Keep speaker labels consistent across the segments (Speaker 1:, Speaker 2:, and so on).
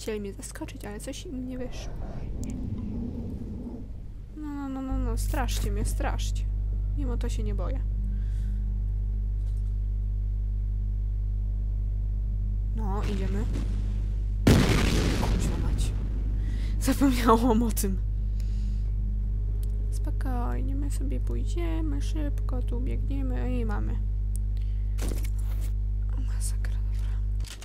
Speaker 1: Chcieli mnie zaskoczyć, ale coś im nie wyszło. No, straszcie mnie, straszcie. Mimo to się nie boję. No, idziemy. Kurwa mać. Zapomniałam o tym. Spokojnie, my sobie pójdziemy, szybko tu biegniemy i mamy. O, masakra, dobra.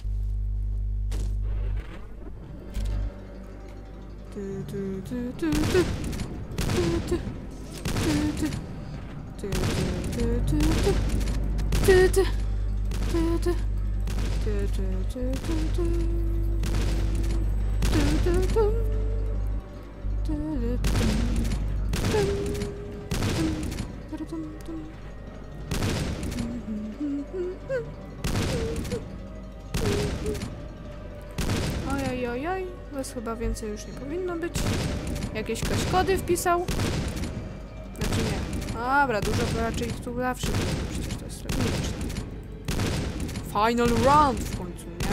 Speaker 1: Ojoj, was chyba więcej już nie powinno być. Jakieś ktoś kody wpisał? Znaczy nie. Dobra, dużo to raczej ich tu zawsze. Przecież to jest tragiczne. Final round w końcu, nie?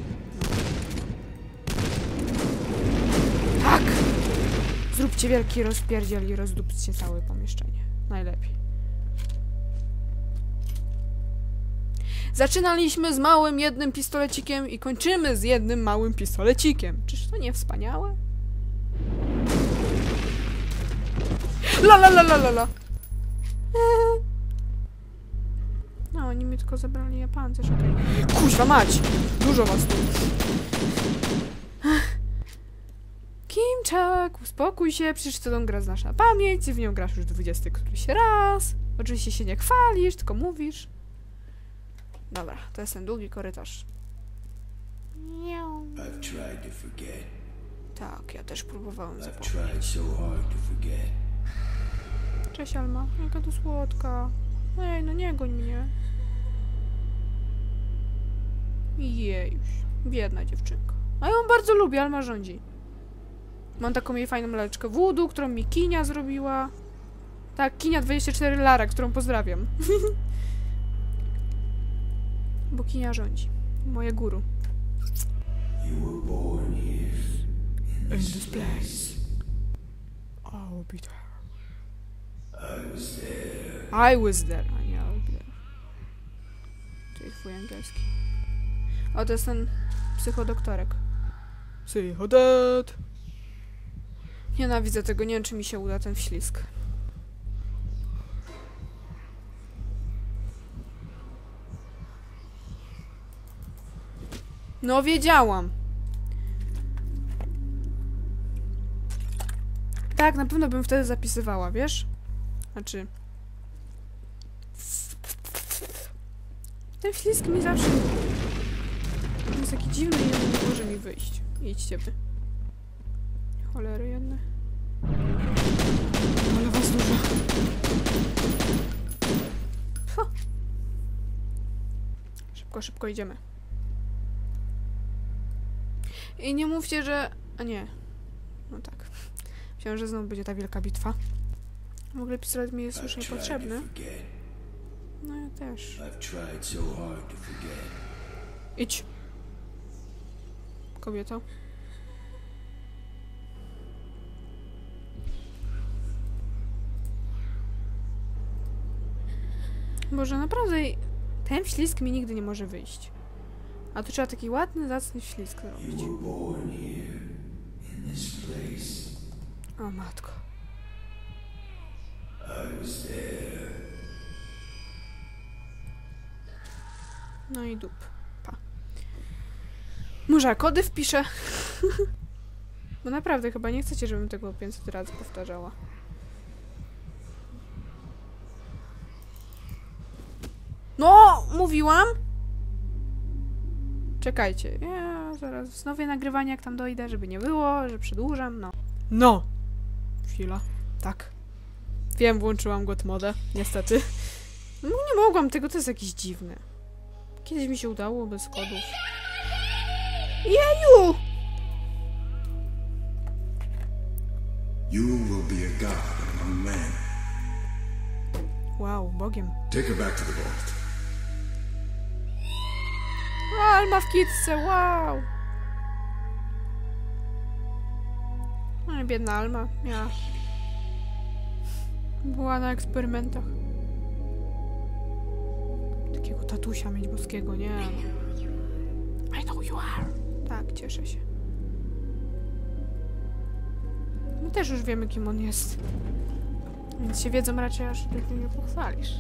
Speaker 1: No. Tak! Zróbcie wielki rozpierdziel i rozdupcie całe pomieszczenie. Najlepiej. Zaczynaliśmy z małym jednym pistolecikiem i kończymy z jednym małym pistolecikiem. Czyż to nie wspaniałe? La. No, oni mi tylko zabrali Japance, że to... Kuźwa mać! Dużo was tu. Kimczak, uspokój się, przecież to tą gra znasz na pamięć, w nią grasz już 20 któryś raz. Oczywiście się nie chwalisz, tylko mówisz. Dobra, to jest ten długi korytarz. Tak, ja też próbowałem zapomnieć. Cześć Alma, jaka to słodka. Ej, no nie goń mnie. Jejuś, biedna dziewczynka. A ja ją bardzo lubię, Alma rządzi. Mam taką jej fajną laleczkę voodoo, którą mi Kinia zrobiła. Tak, Kinia 24 Lara, którą pozdrawiam. Bo Kinia rządzi. Moje guru. In this place. I'll be there. I was there. A nie, I'll be there. To jest twój angielski. O, to jest ten psychodoktorek. Psychodet. Nienawidzę tego, nie wiem, czy mi się uda ten wślizg. No, wiedziałam. Tak, na pewno bym wtedy zapisywała, wiesz? Znaczy... Ten wślizg mi zawsze... On jest taki dziwny i nie może mi wyjść. Idźcie wy. Cholery jedne. Ale was dużo. Szybko idziemy. I nie mówcie, że... A nie. No tak. Myślałam, że znowu będzie ta wielka bitwa. W ogóle pistolet mi jest już niepotrzebny. No ja też. Idź. Kobieto. Boże, naprawdę ten wślizg mi nigdy nie może wyjść. A tu trzeba taki ładny, zacny wślizg zrobić. O matko. No i dup. Pa. Może kody wpiszę? Bo naprawdę chyba nie chcecie, żebym tego 500 razy powtarzała. No! Mówiłam! Czekajcie. Ja zaraz wznowię nagrywanie, jak tam dojdę, żeby nie było, że przedłużam, no. No! Chwila. Tak. Wiem, włączyłam God modę, niestety. No nie mogłam tego, to jest jakieś dziwne. Kiedyś mi się udało bez kodów. Jeju!
Speaker 2: You will be a god among men.
Speaker 1: Wow, Bogiem.
Speaker 2: Take her back to the vault.
Speaker 1: Alma w kitce, wow! No i biedna Alma miała... Była na eksperymentach. Takiego tatusia mieć boskiego, nie? I know you are. Tak, cieszę się. My też już wiemy, kim on jest. Więc się wiedzą raczej, aż ty nie pochwalisz.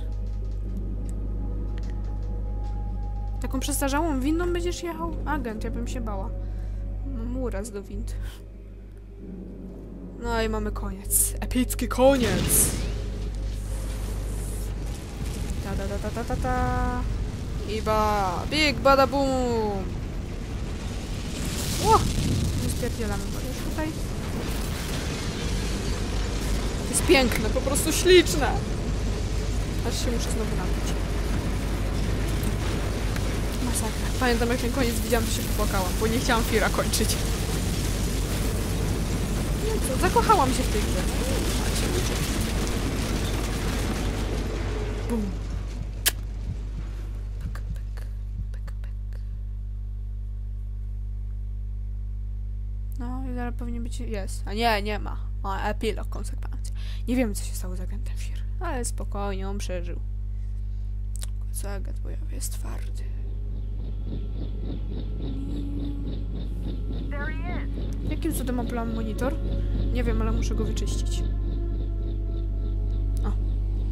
Speaker 1: Taką przestarzałą windą będziesz jechał? Agent, ja bym się bała. Mam uraz do wind. No i mamy koniec. Epicki koniec! Ta. Big bada boom! O! Nie spierdzielamy go już tutaj. To jest piękne, po prostu śliczne! Aż się muszę znowu napić. Masakra. Pamiętam, jak ten koniec widziałam, to się popłakałam, bo nie chciałam Fira kończyć. No co, zakochałam się w tej grze. Bum. No i zaraz pewnie być... jest. A nie ma. Ma epilog konsekwencji. Nie wiemy, co się stało z agentem Fir. Ale spokojnie, on przeżył. Co agent bojowy jest twardy. Jakim cudem oplam monitor? Nie wiem, ale muszę go wyczyścić. O.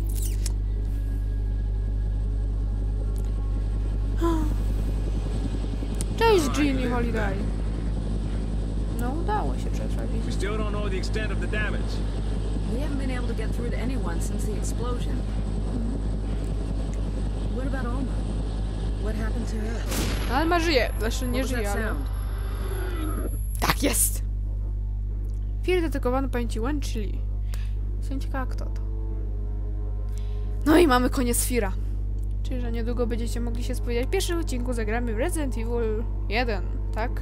Speaker 1: Cześć, Ginny Holiday. No, udało się przetrwać.
Speaker 3: We still don't know the extent of the damage.
Speaker 4: We haven't been able to get through to anyone since the explosion. What about Alma? What happened to her?
Speaker 1: Alma żyje. Znaczy nie
Speaker 4: What was
Speaker 1: żyje,
Speaker 4: that
Speaker 1: ale...
Speaker 4: sound?
Speaker 1: Tak jest! Fir detykowany pamięci Wen, czyli... Jestem ciekawa, kto to. No i mamy koniec Fira. Czyli, że niedługo będziecie mogli się spodziewać. W pierwszym odcinku zagramy w Resident Evil 1, tak?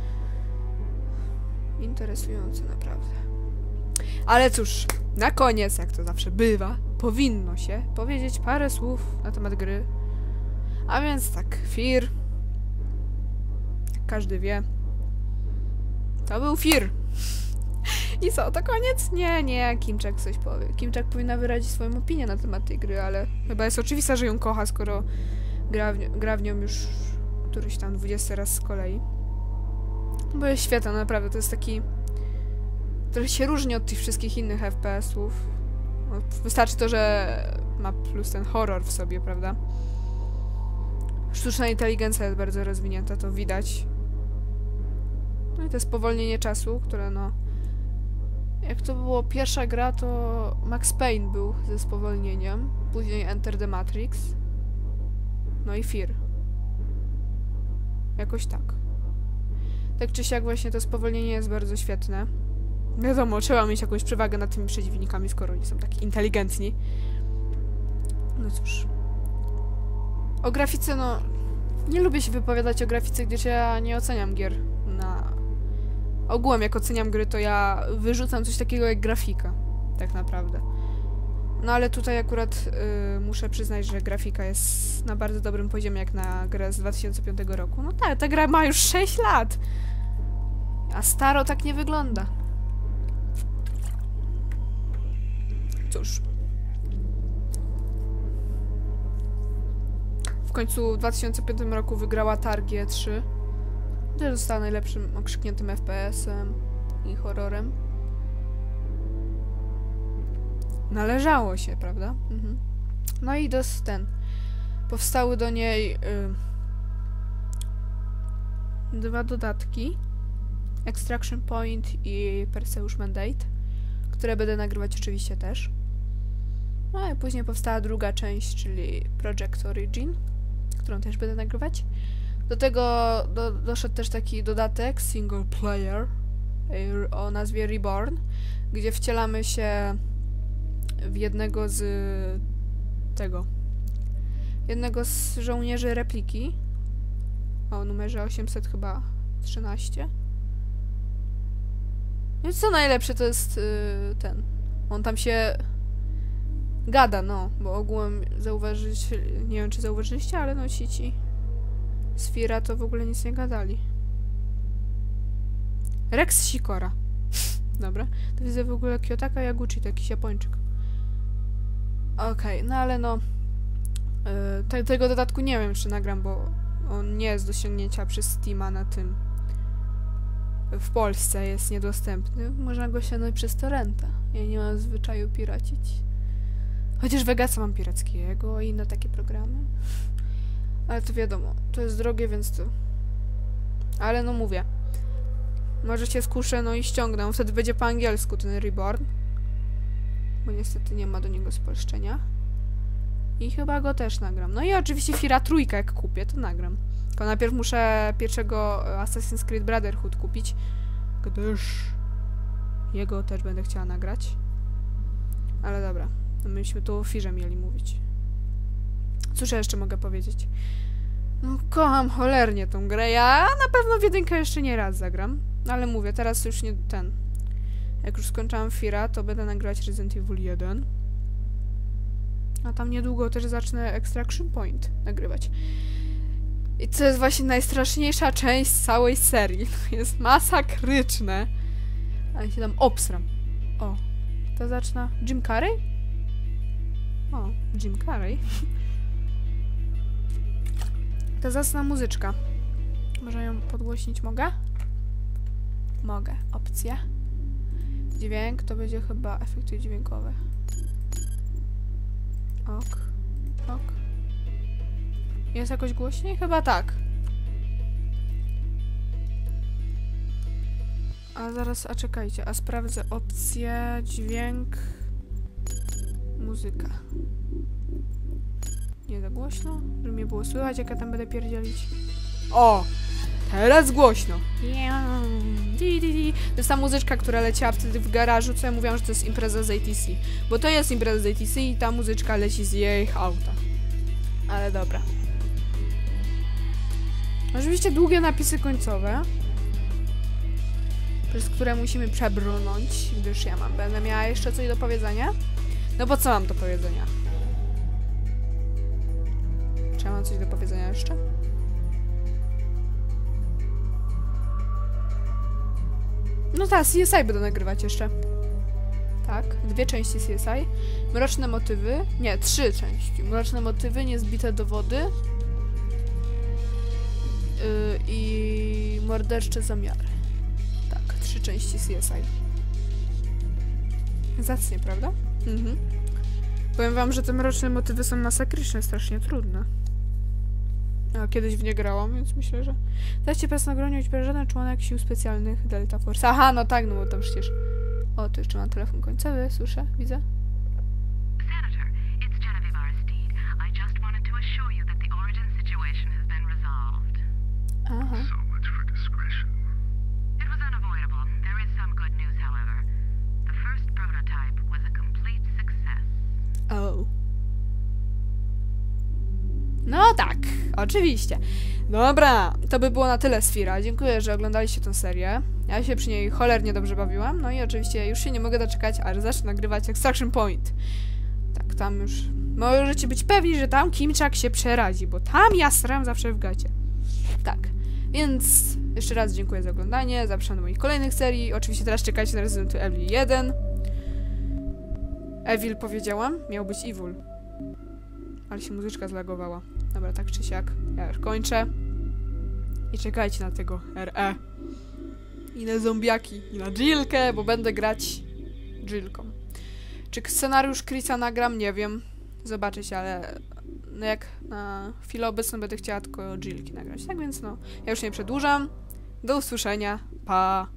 Speaker 1: Interesujące naprawdę. Ale cóż, na koniec, jak to zawsze bywa, powinno się powiedzieć parę słów na temat gry. A więc tak, Fir, jak każdy wie, to był Fir. I co, to koniec? Nie, Kimczak coś powie. Kimczak powinna wyrazić swoją opinię na temat tej gry, ale chyba jest oczywiste, że ją kocha, skoro gra w nią już któryś tam 20 raz z kolei. Bo jest świetna, naprawdę, to jest taki... Trochę się różni od tych wszystkich innych FPS-ów. No, wystarczy to, że ma plus ten horror w sobie, prawda? Sztuczna inteligencja jest bardzo rozwinięta, to widać. No i to spowolnienie czasu, które no... Jak to było pierwsza gra, to Max Payne był ze spowolnieniem. Później Enter the Matrix. No i Fear. Jakoś tak. Tak czy siak właśnie to spowolnienie jest bardzo świetne. Wiadomo, trzeba mieć jakąś przewagę nad tymi przeciwnikami, skoro oni są tak inteligentni. No cóż. O grafice, no... Nie lubię się wypowiadać o grafice, gdyż ja nie oceniam gier na... Ogółem, jak oceniam gry, to ja wyrzucam coś takiego jak grafika. Tak naprawdę. No ale tutaj akurat muszę przyznać, że grafika jest na bardzo dobrym poziomie, jak na grę z 2005 roku. No tak, ta gra ma już 6 lat. A staro tak nie wygląda. Cóż. W końcu w 2005 roku wygrała targi E3. Też została najlepszym okrzykniętym FPS-em i horrorem. Należało się, prawda? Mhm. No i powstały do niej 2 dodatki. Extraction Point i Perseus Mandate, które będę nagrywać oczywiście też. No i później powstała druga część, czyli Project Origin, którą też będę nagrywać. Do tego doszedł też taki dodatek, single player, o nazwie Reborn, gdzie wcielamy się w jednego z żołnierzy repliki o numerze 800 chyba 13. No i co najlepsze, to jest on tam się gada, no, bo ogółem nie wiem, czy zauważyliście, ale no ci z Fira to w ogóle nic nie gadali. Rex Sikora. Dobra. To widzę w ogóle Kiyotaka Yaguchi, to jakiś Japończyk. Okej, no ale no... tego dodatku nie wiem, czy nagram, bo on nie jest do ściągnięcia przez Steama na tym. W Polsce jest niedostępny. Można go ściągnąć przez torrenta. Ja nie mam zwyczaju piracić. Chociaż Vegasa mam pirackiego i inne takie programy. Ale to wiadomo, to jest drogie, więc to... Ale no mówię. Może się skuszę, no i ściągnę. Wtedy będzie po angielsku ten Reborn. Bo niestety nie ma do niego spolszczenia. I chyba go też nagram. No i oczywiście Fira trójkę jak kupię, to nagram. Tylko najpierw muszę pierwszego Assassin's Creed Brotherhood kupić. Gdyż jego też będę chciała nagrać. Ale dobra. No myśmy tu o Firze mieli mówić. Cóż ja jeszcze mogę powiedzieć? No, kocham cholernie tą grę. Ja na pewno w jedynkę jeszcze nie raz zagram. Ale mówię, teraz już nie ten. Jak już skończyłam Fira, to będę nagrywać Resident Evil 1. A tam niedługo też zacznę Extraction Point nagrywać. I to jest właśnie najstraszniejsza część całej serii. To jest masakryczne. Ale się tam obsram. O, to zacznę. Jim Carrey? O, Jim Carrey. To zacna muzyczka. Może ją podgłośnić mogę? Mogę. Opcje. Dźwięk to będzie chyba efekty dźwiękowe. Ok. Ok. Jest jakoś głośniej? Chyba tak. A zaraz, a czekajcie, a sprawdzę opcje, dźwięk, muzyka. Nie za głośno, żeby mnie było słychać, jak ja tam będę pierdzielić. O! Teraz głośno. To jest ta muzyczka, która leciała wtedy w garażu, co ja mówiłam, że to jest impreza z ATC. Bo to jest impreza z ATC i ta muzyczka leci z jej auta. Ale dobra. Oczywiście długie napisy końcowe, przez które musimy przebrnąć, gdyż ja będę miała jeszcze coś do powiedzenia. No bo co mam do powiedzenia? Czy ja mam coś do powiedzenia jeszcze? No tak, CSI będę nagrywać jeszcze. Tak, 2 części CSI. Mroczne motywy. Nie, 3 części. Mroczne motywy, niezbite dowody. I mordercze zamiary. Tak, 3 części CSI. Zacnie, prawda? Mhm. Powiem wam, że te mroczne motywy są masakryczne, strasznie trudne. A kiedyś w nie grałam, więc myślę, że... Dajcie pas na gronie żaden członek sił specjalnych Delta Force. Aha, no tak, no bo to przecież... O, tu jeszcze mam telefon końcowy, słyszę, widzę.
Speaker 5: Senator, it's Genevieve Aristide. I just wanted to assure you that the origin situation has been resolved.
Speaker 1: Aha.
Speaker 2: So much for discretion.
Speaker 5: It was unavoidable. There is some good news, however. The first prototype was a complete success.
Speaker 1: Oh. No tak, oczywiście. Dobra, to by było na tyle z Fira. Dziękuję, że oglądaliście tę serię. Ja się przy niej cholernie dobrze bawiłam. No i oczywiście już się nie mogę doczekać, aż zacznę nagrywać Extraction Point. Tak, tam już... Możecie być pewni, że tam Kimczak się przeradzi, bo tam ja sram zawsze w gacie. Tak, więc jeszcze raz dziękuję za oglądanie. Zapraszam do moich kolejnych serii. Oczywiście teraz czekajcie na Resident Evil 1. Evil powiedziałam? Miał być Evil. Ale się muzyczka zlagowała. Dobra, tak czy siak. Ja już kończę. I czekajcie na tego RE. I na zombiaki. I na Jillkę, bo będę grać Jillką. Czy scenariusz Chrisa nagram? Nie wiem. Zobaczycie, ale... No jak na chwilę obecną będę chciała tylko Jillki nagrać. Tak więc no, ja już nie przedłużam. Do usłyszenia. Pa!